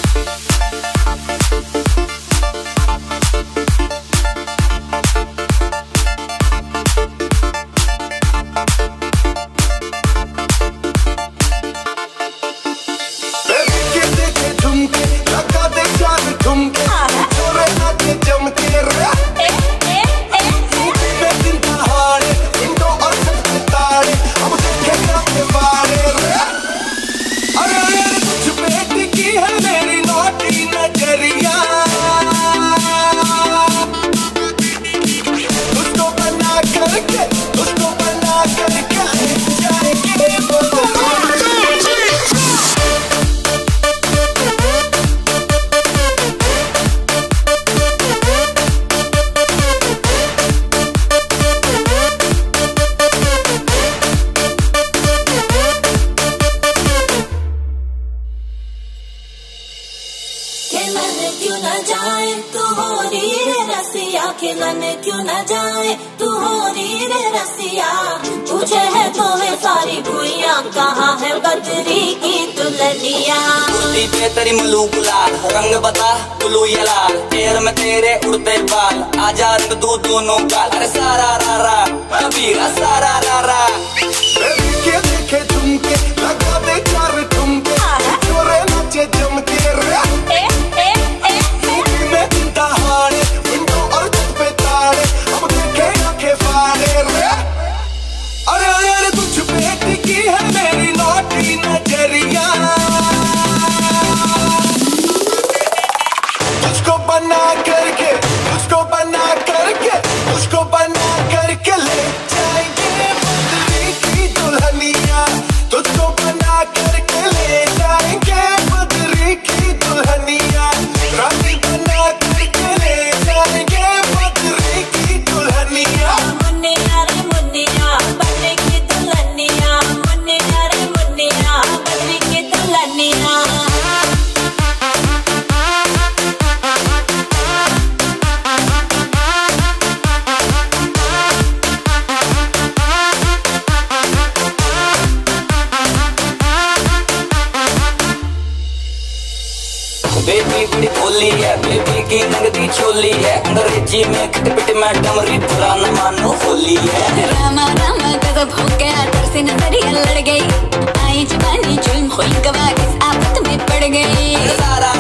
खिलन क्यों न जाए तू हो री रे रसिया। पूछे है तो है सारी भुइया कहाँ है बदरी की दुल्हनिया। पे तेरी मलू गुलाल रंग बता ब्लू या लाल, पैर में तेरे उड़ते बाल आजा रंग दो दोनों गाल। अरे सारा रारा कबीरा सारा रारा देखे देखे झुमके लगा दे चार ठुमके जोरे नाचे जम के बेबी बड़ी भोली है, बेबी की नगदी चोली है। अंग्रेजी में खटपट मैडम री पुराना मानो होली है। रामा रामा गजब हो गया तरसे नजरिया लड़ गई। आई जवानी जुल्म हुई गवा किस आफत में पड़ गई। सारा